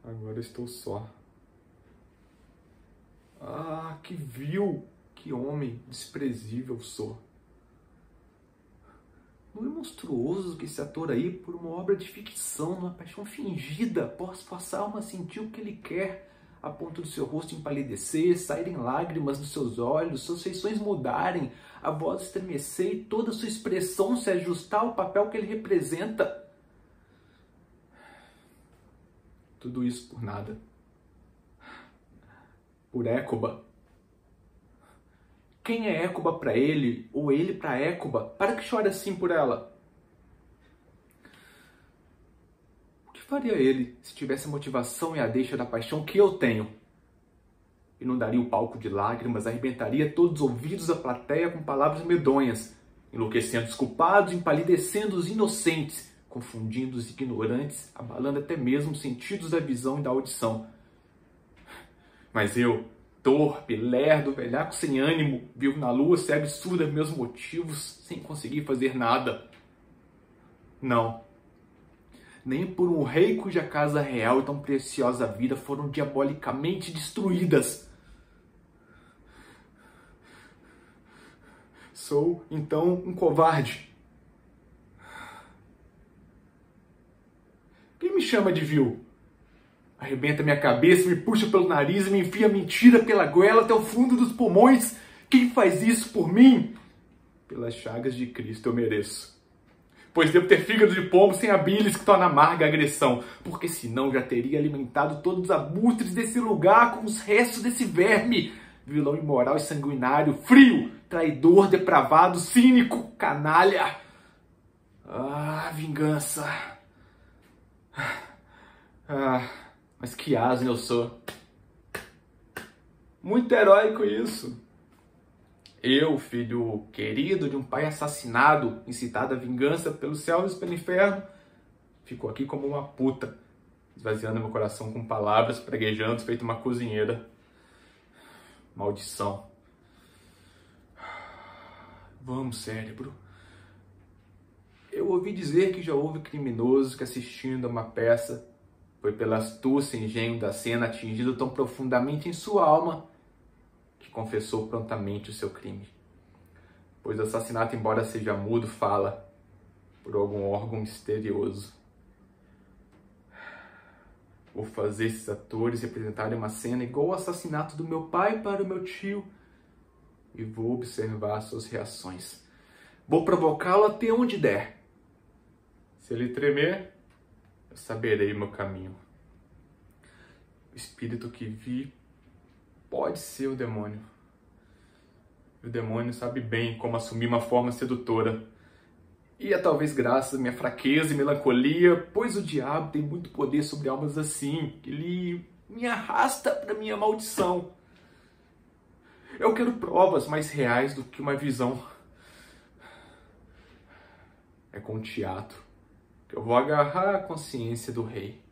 Agora eu estou só. Ah, que vil, que homem desprezível sou. Não é monstruoso que esse ator aí, por uma obra de ficção, numa paixão fingida, possa forçar a alma a sentir o que ele quer, a ponto do seu rosto empalidecer, saírem lágrimas dos seus olhos, suas feições mudarem, a voz estremecer e toda a sua expressão se ajustar ao papel que ele representa? Tudo isso por nada. Por Écuba. Quem é Écuba para ele, ou ele para Écuba? Para que chore assim por ela? O que faria ele se tivesse a motivação e a deixa da paixão que eu tenho? Inundaria o palco de lágrimas, arrebentaria todos os ouvidos da plateia com palavras medonhas, enlouquecendo os culpados, empalidecendo os inocentes, confundindo os ignorantes, abalando até mesmo os sentidos da visão e da audição. Mas eu, torpe, lerdo, velhaco sem ânimo, vivo na lua, cego e surdo a meus motivos, sem conseguir fazer nada. Não. Nem por um rei cuja casa real e tão preciosa vida foram diabolicamente destruídas. Sou, então, um covarde. Quem me chama de vil? Arrebenta minha cabeça, me puxa pelo nariz e me enfia a mentira pela goela até o fundo dos pulmões. Quem faz isso por mim? Pelas chagas de Cristo eu mereço. Pois devo ter fígado de pombo sem a bilis que torna amarga a agressão, porque senão já teria alimentado todos os abutres desse lugar com os restos desse verme. Vilão imoral e sanguinário, frio, traidor, depravado, cínico, canalha. Ah, vingança. Mas que asno eu sou. Muito heróico isso. Eu, filho querido de um pai assassinado, incitado à vingança pelos céus e pelo inferno, fico aqui como uma puta, esvaziando meu coração com palavras, praguejando, feito uma cozinheira. Maldição. Vamos, cérebro. Eu ouvi dizer que já houve criminosos que, assistindo a uma peça, foi pela astúcia e engenho da cena atingido tão profundamente em sua alma que confessou prontamente o seu crime. Pois o assassinato, embora seja mudo, fala por algum órgão misterioso. Vou fazer esses atores representarem uma cena igual ao assassinato do meu pai para o meu tio e vou observar suas reações. Vou provocá-lo até onde der. Se ele tremer, eu saberei o meu caminho. O espírito que vi pode ser o demônio. O demônio sabe bem como assumir uma forma sedutora. E é talvez graças à minha fraqueza e melancolia, pois o diabo tem muito poder sobre almas assim, que ele me arrasta para minha maldição. Eu quero provas mais reais do que uma visão. É com o teatro que eu vou agarrar a consciência do rei.